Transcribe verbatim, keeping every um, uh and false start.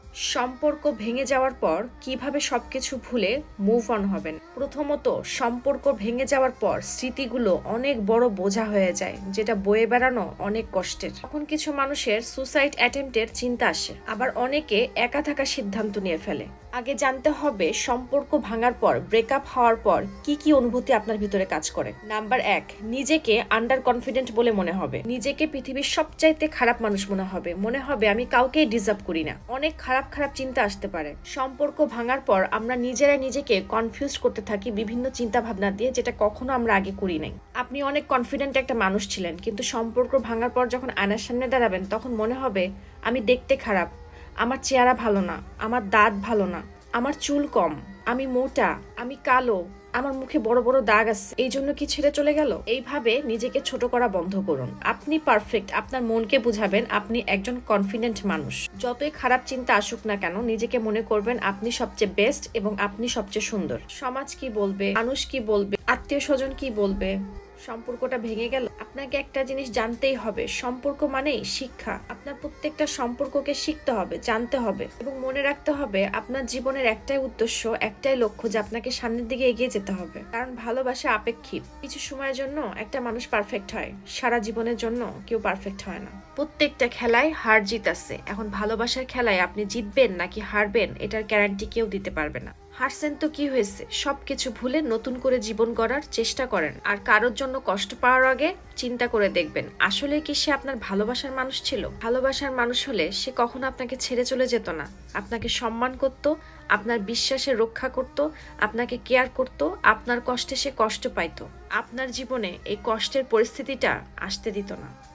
সম্পর্ক ভেঙে যাওয়ার পর কিভাবে সবকিছু ভুলে মুভ অন হবেন। প্রথমত, সম্পর্ক ভেঙে যাওয়ার পর স্মৃতিগুলো অনেক বড় বোঝা হয়ে যায়, যেটা বয়ে বেড়ানো অনেক কষ্টের। তখন কিছু মানুষের সুসাইড অ্যাটেম্পটের চিন্তা আসে, আবার অনেকে একা থাকার সিদ্ধান্ত নিয়ে ফেলে। আগে জানতে হবে সম্পর্ক ভাঙার পর, ব্রেকআপ হওয়ার পর কি কি অনুভূতি আপনার ভিতরে কাজ করে। নাম্বার এক, নিজেকে আন্ডার কনফিডেন্ট বলে মনে হবে। নিজেকে পৃথিবীর সবচাইতে খারাপ মানুষ মনে হবে। মনে হবে আমি কাউকেই ডিজার্ভ করি না। অনেক খারাপ খারাপ চিন্তা আসতে পারে। সম্পর্ক ভাঙার পর আমরা নিজেরা নিজেকে কনফিউজ করতে থাকি বিভিন্ন চিন্তা ভাবনা দিয়ে, যেটা কখনো আমরা আগে করি নাই। আপনি অনেক কনফিডেন্ট একটা মানুষ ছিলেন, কিন্তু সম্পর্ক ভাঙার পর যখন আয়নার সামনে দাঁড়াবেন তখন মনে হবে আমি দেখতে খারাপ, আমার চেহারা ভালো না, আমার দাঁত ভালো না, আমার চুল কম, আমি মোটা, আমি কালো, আমার মুখে বড় বড় দাগ আছে, এই জন্য কি ছেড়ে চলে গেল। এইভাবে নিজেকে ছোট করা বন্ধ করুন। আপনি পারফেক্ট। আপনার মনকে বুঝাবেন আপনি একজন কনফিডেন্ট মানুষ। যতই খারাপ চিন্তা আসুক না কেন, নিজেকে মনে করবেন আপনি সবচেয়ে বেস্ট এবং আপনি সবচেয়ে সুন্দর। সমাজ কি বলবে, মানুষ কি বলবে, আত্মীয় স্বজন কি বলবে, সম্পর্কটা ভেঙে গেল। আপনাকে একটা জিনিস জানতেই হবে, সম্পর্ক মানেই শিক্ষা। আপনার প্রত্যেকটা সম্পর্ককে শিখতে হবে, জানতে হবে এবং মনে রাখতে হবে আপনার জীবনের একটাই উদ্দেশ্য, একটাই লক্ষ্য, যে আপনাকে সামনের দিকে এগিয়ে যেতে হবে। কারণ ভালোবাসা আপেক্ষিক। কিছু সময়ের জন্য একটা মানুষ পারফেক্ট হয়, সারা জীবনের জন্য কেউ পারফেক্ট হয় না। প্রত্যেকটা খেলায় হার জিত আছে। এখন ভালোবাসার খেলায় আপনি জিতবেন নাকি হারবেন, এটার গ্যারান্টি কেউ দিতে পারবে না। হারছেন তো কি হয়েছে, সবকিছু ভুলে নতুন করে জীবন গড়ার চেষ্টা করেন। আর কারোর জন্য কষ্ট পাওয়ার আগে চিন্তা করে দেখবেন আসলে কি সে আপনার ভালোবাসার মানুষ ছিল। ভালোবাসার মানুষ হলে সে কখনো আপনাকে ছেড়ে চলে যেত না, আপনাকে সম্মান করত, আপনার বিশ্বাসে রক্ষা করত, আপনাকে কেয়ার করত, আপনার কষ্টে সে কষ্ট পাইতো, আপনার জীবনে এই কষ্টের পরিস্থিতিটা আসতে দিত না।